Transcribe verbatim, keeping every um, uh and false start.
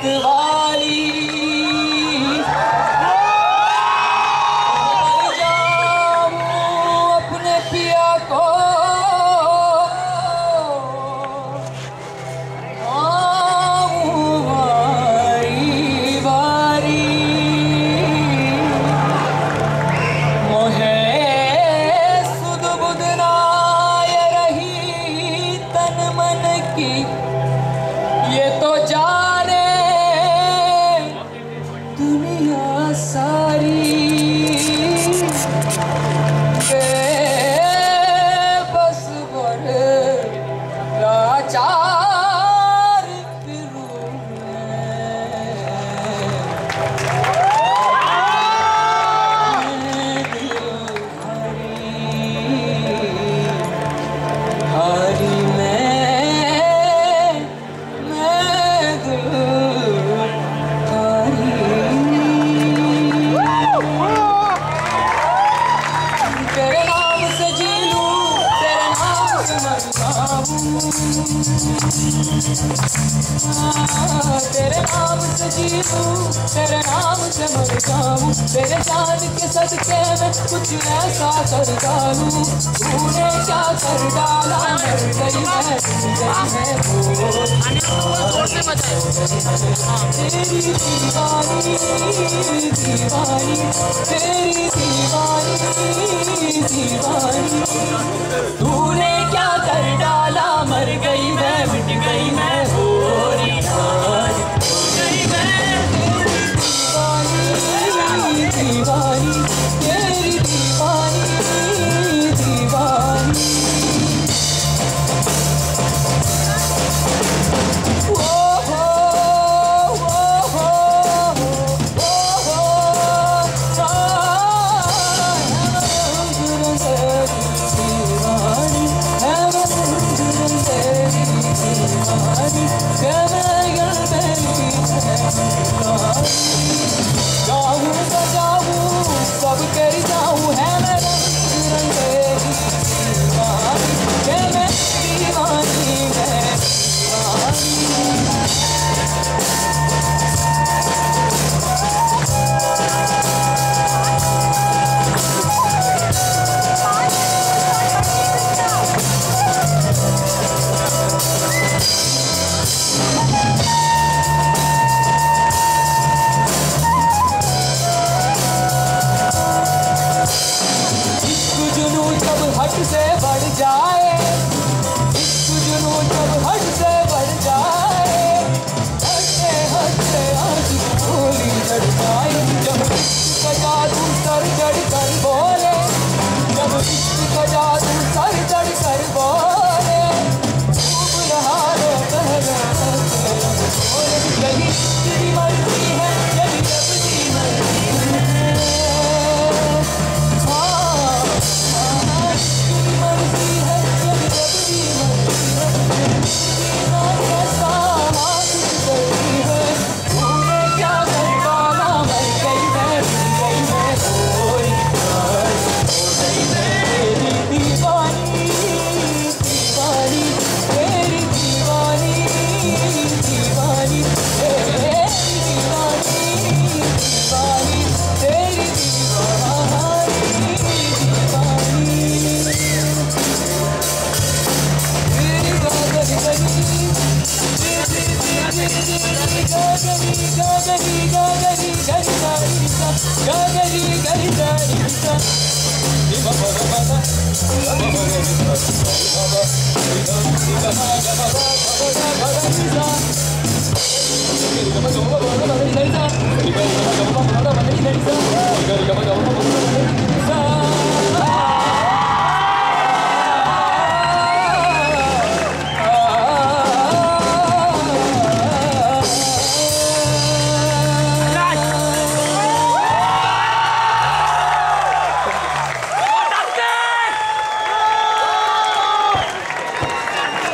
वाली जाऊं अपने पिया को आऊं वारी वारी मोहे सुध बुध नाय रही तन मन की ये तो जाने दुनिया सारी बेबस बर लाचार फिरूं मैं हरी मैं तेरे नाम से जीऊं, तेरे नाम से मर जाऊं, तेरे जान के सदके में कुछ ऐसा कर डालूं। तूने क्या कर डाला, मर गई मैं, तेरी दीवानी दीवानी, तेरी दीवानी दीवानी। तूने क्या कर डाला, मर गई मैं, मिट गई मैं, हो रही आज गई मैं। दीवानी दीवानी, तेरी दीवानी दीवानी। ओ हो ओ हो ओ हो दीवानी है जाऊं तो जाऊं सब कर जाऊं है मैं रंग दीवानी है मैं दीवानी है हट से बढ़ जाए, इश्क जुनून जब हट से बढ़ जाए, हटते हटते आँख भूली चढ़ जाए। जब इश्क का जादू सर चढ़ कर बोले, जब इश्क का जादू सर चढ़ कर बोले, डूब रहा रो पहले बोले, यही तेरी मर्जी है, यही जब दी मर्जी है। Baba